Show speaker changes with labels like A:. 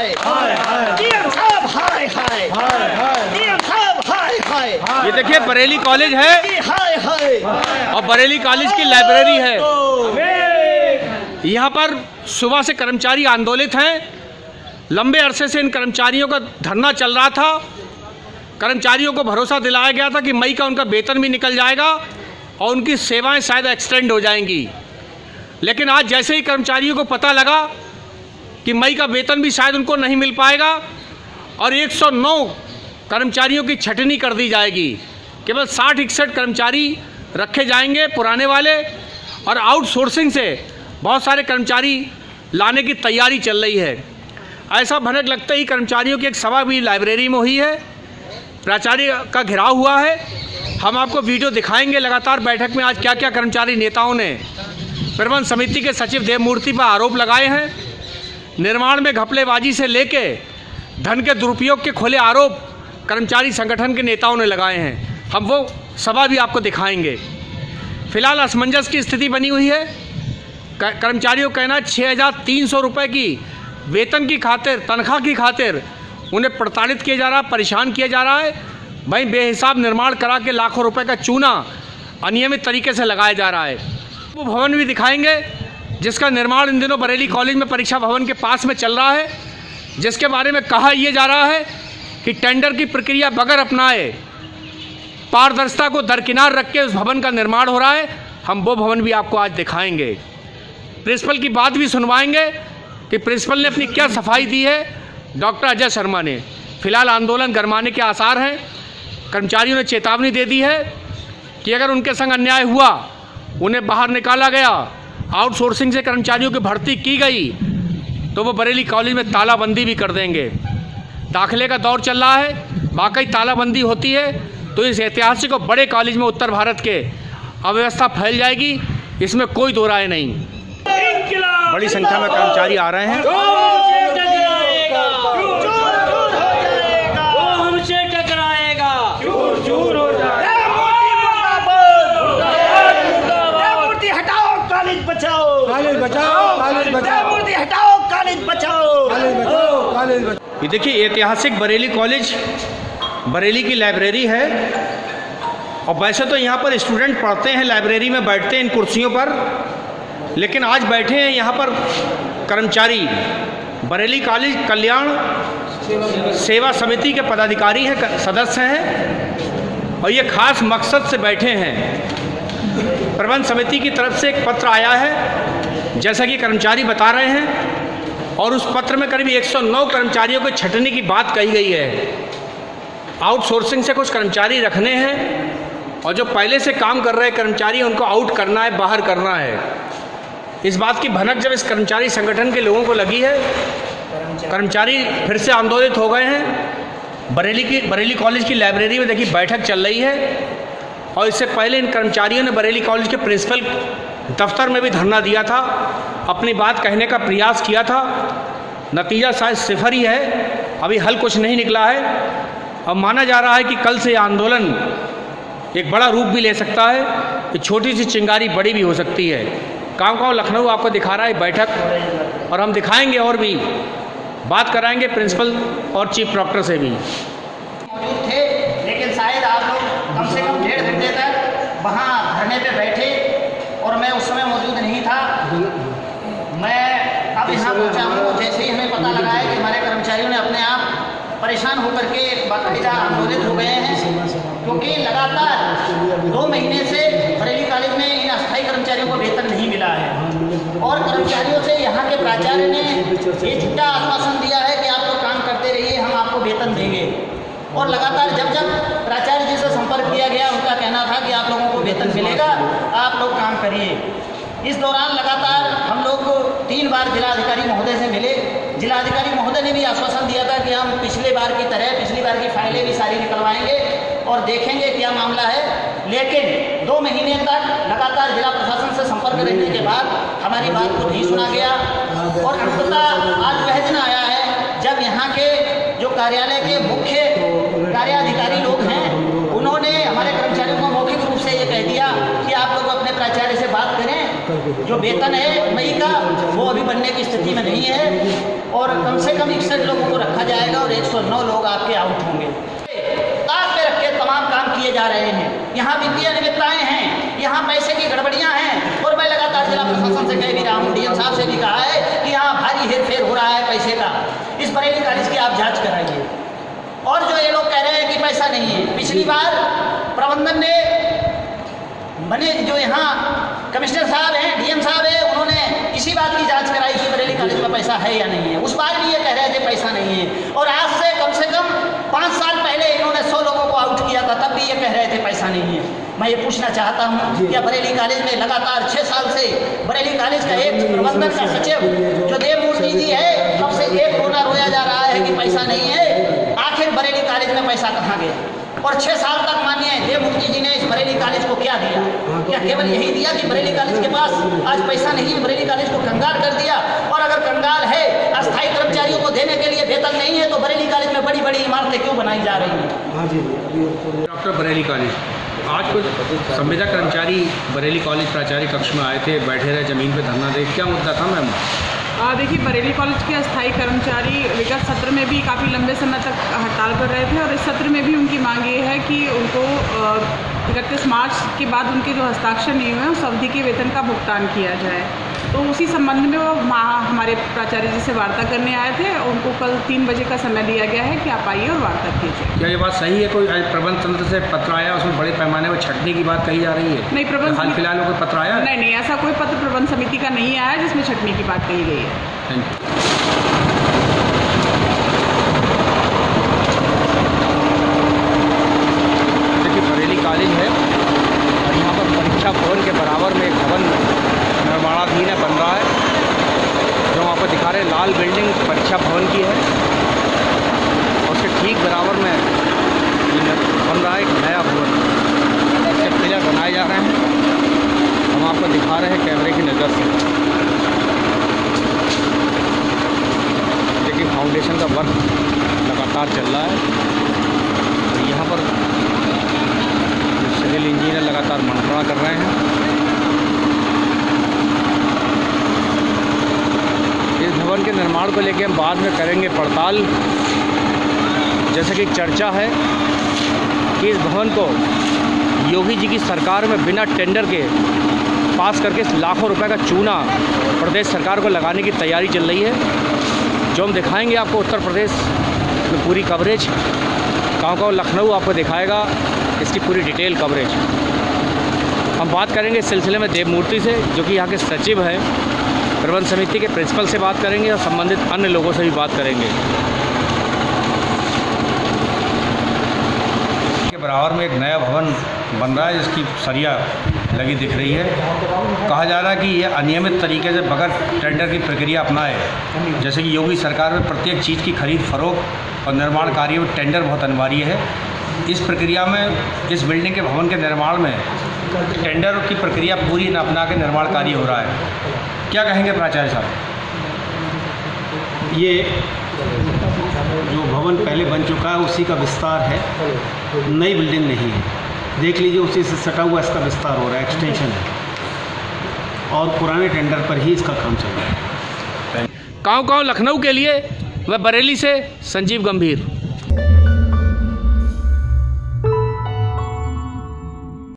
A: हाय DM साहब हाय हाय DM साहब हाय हाय।
B: ये देखिए बरेली कॉलेज है
A: हाय हाय
B: और बरेली कॉलेज की लाइब्रेरी है। यहाँ पर सुबह से कर्मचारी आंदोलित हैं। लंबे अरसे से इन कर्मचारियों का धरना चल रहा था। कर्मचारियों को भरोसा दिलाया गया था कि मई का उनका वेतन भी निकल जाएगा और उनकी सेवाएं शायद एक्सटेंड हो जाएंगी। लेकिन आज जैसे ही कर्मचारियों को पता लगा कि मई का वेतन भी शायद उनको नहीं मिल पाएगा और 109 कर्मचारियों की छटनी कर दी जाएगी। केवल 60-61 कर्मचारी रखे जाएंगे पुराने वाले, और आउटसोर्सिंग से बहुत सारे कर्मचारी लाने की तैयारी चल रही है। ऐसा भनक लगते ही कर्मचारियों की एक सभा भी लाइब्रेरी में हुई है। प्राचार्य का घेराव हुआ है। हम आपको वीडियो दिखाएंगे लगातार बैठक में आज क्या क्या कर्मचारी नेताओं ने प्रबंध समिति के सचिव देवमूर्ति पर आरोप लगाए हैं। निर्माण में घपलेबाजी से लेके धन के दुरुपयोग के खुले आरोप कर्मचारी संगठन के नेताओं ने लगाए हैं। हम वो सभा भी आपको दिखाएंगे। फिलहाल असमंजस की स्थिति बनी हुई है। कर्मचारियों का कहना 6,300 रुपये की वेतन की खातिर, तनख्वाह की खातिर उन्हें प्रताड़ित किया जा रहा है, परेशान किया जा रहा है। वहीं बेहिसाब निर्माण करा के लाखों रुपए का चूना अनियमित तरीके से लगाया जा रहा है। वो भवन भी दिखाएंगे जिसका निर्माण इन दिनों बरेली कॉलेज में परीक्षा भवन के पास में चल रहा है, जिसके बारे में कहा यह जा रहा है कि टेंडर की प्रक्रिया बगैर अपनाए पारदर्शिता को दरकिनार रख के उस भवन का निर्माण हो रहा है। हम वो भवन भी आपको आज दिखाएंगे। प्रिंसिपल की बात भी सुनवाएंगे कि प्रिंसिपल ने अपनी क्या सफाई दी है डॉक्टर अजय शर्मा ने। फिलहाल आंदोलन गरमाने के आसार हैं। कर्मचारियों ने चेतावनी दे दी है कि अगर उनके संग अन्याय हुआ, उन्हें बाहर निकाला गया, आउटसोर्सिंग से कर्मचारियों की भर्ती की गई, तो वो बरेली कॉलेज में तालाबंदी भी कर देंगे। दाखिले का दौर चल रहा है। वाकई तालाबंदी होती है तो इस ऐतिहासिक और बड़े कॉलेज में उत्तर भारत के अव्यवस्था फैल जाएगी, इसमें कोई दो राय नहीं। बड़ी संख्या में कर्मचारी आ रहे हैं। ये देखिए ऐतिहासिक बरेली कॉलेज, बरेली की लाइब्रेरी है। और वैसे तो यहाँ पर स्टूडेंट पढ़ते हैं, लाइब्रेरी में बैठते हैं इन कुर्सियों पर, लेकिन आज बैठे हैं यहाँ पर कर्मचारी। बरेली कॉलेज कल्याण सेवा समिति के पदाधिकारी हैं, सदस्य हैं, और ये खास मकसद से बैठे हैं। प्रबंध समिति की तरफ से एक पत्र आया है, जैसा कि कर्मचारी बता रहे हैं, और उस पत्र में करीब 109 कर्मचारियों को छटनी की बात कही गई है। आउटसोर्सिंग से कुछ कर्मचारी रखने हैं और जो पहले से काम कर रहे कर्मचारी उनको आउट करना है, बाहर करना है। इस बात की भनक जब इस कर्मचारी संगठन के लोगों को लगी है, कर्मचारी फिर से आंदोलित हो गए हैं। बरेली कॉलेज की लाइब्रेरी में देखिए बैठक चल रही है, और इससे पहले इन कर्मचारियों ने बरेली कॉलेज के प्रिंसिपल दफ्तर में भी धरना दिया था, अपनी बात कहने का प्रयास किया था। नतीजा शायद सिफर ही है, अभी हल कुछ नहीं निकला है। अब माना जा रहा है कि कल से आंदोलन एक बड़ा रूप भी ले सकता है, कि छोटी सी चिंगारी बड़ी भी हो सकती है। गाँव लखनऊ आपको दिखा रहा है बैठक, और हम दिखाएंगे और भी बात कराएंगे प्रिंसिपल और चीफ डॉक्टर से भी।
A: मौजूद थे, लेकिन शायद आप लोग कम से कम 1.5 घंटे तक वहाँ धरने पे बैठे और मैं उस समय मौजूद नहीं था। मैं अब यहाँ पहुँचा हूँ जैसे ही हमें पता लगा है कि हमारे कर्मचारियों ने अपने आप परेशान होकर के बाकायदा आंदोलित हो गए हैं, क्योंकि लगातार 2 महीने से बरेली कॉलेज में इन अस्थायी कर्मचारियों को वेतन नहीं मिला है, और कर्मचारियों से यहाँ के प्राचार्य ने ये झूठा आश्वासन दिया है कि आप लोग काम करते रहिए, हम आपको वेतन देंगे। और लगातार जब जब प्राचार्य जी से संपर्क किया गया, उनका कहना था कि आप लोगों को वेतन मिलेगा, आप लोग काम करिए। इस दौरान लगातार हम लोग 3 बार जिलाधिकारी महोदय से मिले। जिलाधिकारी महोदय ने भी आश्वासन दिया था कि हम पिछली बार की तरह पिछली बार की फाइलें भी सारी निकलवाएंगे और देखेंगे क्या मामला है। लेकिन 2 महीने तक लगातार जिला प्रशासन से संपर्क रहने के बाद हमारी बात को नहीं सुना गया, और अंततः आज वह दिन आया है जब यहाँ के जो कार्यालय के मुख्य कार्याधिकारी लोग हैं, उन्होंने हमारे कर्मचारियों को मौखिक रूप से ये कह दिया कि आप लोग अपने प्राचार्य से बात करें जो वेतन है मई का वो अभी बनने की स्थिति में नहीं है, और कम से कम 61 लोगों को रखा जाएगा और 109 लोग आपके आउट होंगे। ताक पे रख के तमाम काम किए जा रहे हैं। यहाँ वित्तीय अनियमितताएं हैं, यहाँ पैसे की गड़बड़ियाँ हैं, और मैं लगातार जिला प्रशासन से कह भी रहा हूँ, डीएम साहब से भी कहा है कि यहाँ भारी हेरफेर हो रहा है पैसे का। इस बरेली कॉलेज की आप जाँच कराइए। और जो ये लोग कह रहे हैं कि पैसा नहीं है, पिछली बार प्रबंधन ने बने जो यहाँ कमिश्नर साहब हैं, डीएम साहब हैं, उन्होंने इसी बात की जांच कराई कि बरेली कॉलेज में पैसा है या नहीं है। उस बार भी ये कह रहे थे पैसा नहीं है, और आज से कम 5 साल पहले इन्होंने 100 लोगों को आउट किया था, तब भी ये कह रहे थे पैसा नहीं है। मैं ये पूछना चाहता हूँ कि बरेली कॉलेज में लगातार 6 साल से बरेली कॉलेज का एक प्रबंधन का सचिव जो देवमूर्ति जी है, तब से एक रोना रोया जा रहा है कि पैसा नहीं है। आखिर बरेली कॉलेज में पैसा कहाँ गया? और 6 साल तक मानिए देवमूर्ति जी ने इस बरेली कॉलेज को क्या दिया? क्या केवल यही दिया कि बरेली कॉलेज के पास आज पैसा नहीं है, बरेली कॉलेज को कंगाल कर दिया? और अगर कंगाल है, अस्थायी कर्मचारियों को देने के लिए वेतन नहीं है, तो बरेली कॉलेज में बड़ी बड़ी इमारतें क्यों बनाई जा रही हैं?
B: डॉक्टर बरेली कॉलेज, आज कुछ संविदा कर्मचारी बरेली कॉलेज प्राचार्य कक्ष में आए थे, बैठे रहे जमीन पे धरना दे। क्या मुद्दा था मैम?
C: देखिए, बरेली कॉलेज के अस्थायी कर्मचारी विगत सत्र में भी काफ़ी लंबे समय तक हड़ताल पर रहे थे, और इस सत्र में भी उनकी मांग ये है कि उनको 31 मार्च के बाद उनके जो हस्ताक्षर नहीं हुए उस अवधि के वेतन का भुगतान किया जाए। तो उसी संबंध में वो हमारे प्राचार्य जी से वार्ता करने आए थे। उनको कल 3 बजे का समय दिया गया है कि आप आइए और वार्ता कीजिए।
B: क्या ये बात सही है? कोई प्रबंध तंत्र से पत्र आया, उसमें बड़े पैमाने पर छटने की बात कही जा रही है?
C: नहीं, प्रबंध
B: हाल फिलहाल में कोई पत्र आया?
C: नहीं, ऐसा कोई पत्र प्रबंध समिति का नहीं आया जिसमें छटने की बात कही गई है।
B: Thank you. बरेली कॉलेज है और यहाँ पर परीक्षा भवन के बराबर में एक भवन निर्माणाधीन है, बन रहा है। जो वहाँ पर दिखा रहे लाल बिल्डिंग परीक्षा भवन की है, और उसके ठीक बराबर में बन रहा है एक नया भवन। इसके पिलर बनाए जा रहे हैं, हम आपको दिखा रहे हैं कैमरे की नज़र से। देखिए, फाउंडेशन का वर्क लगातार चल रहा है, और यहाँ पर सिविल इंजीनियर लगातार मंत्रणा कर रहे हैं। इस भवन के निर्माण को लेकर हम बाद में करेंगे पड़ताल। जैसे कि चर्चा है कि इस भवन को योगी जी की सरकार में बिना टेंडर के पास करके लाखों रुपए का चूना प्रदेश सरकार को लगाने की तैयारी चल रही है, जो हम दिखाएंगे आपको। उत्तर प्रदेश में पूरी कवरेज, गाँव लखनऊ आपको दिखाएगा इसकी पूरी डिटेल कवरेज। हम बात करेंगे इस सिलसिले में देवमूर्ति से, जो कि यहाँ के सचिव हैं, प्रबंध समिति के प्रिंसिपल से बात करेंगे, और संबंधित अन्य लोगों से भी बात करेंगे। के बराबर में एक नया भवन बन रहा है, जिसकी सरिया लगी दिख रही है। कहा जा रहा है कि ये अनियमित तरीके से बगैर टेंडर की प्रक्रिया अपनाए, जैसे कि योगी सरकार में प्रत्येक चीज़ की खरीद फरोख्त और निर्माण कार्य में टेंडर बहुत अनिवार्य है। इस प्रक्रिया में, इस बिल्डिंग के भवन के निर्माण में टेंडर की प्रक्रिया पूरी न अपना के निर्माण कार्य हो रहा है। क्या कहेंगे प्राचार्य साहब?
D: ये जो भवन पहले बन चुका है उसी का विस्तार है, नई बिल्डिंग नहीं है। देख लीजिए, उसी से सटा हुआ इसका विस्तार हो रहा है, एक्सटेंशन है, और पुराने टेंडर पर ही इसका काम चल रहा है।
B: गाँव लखनऊ के लिए वह बरेली से संजीव गंभीर।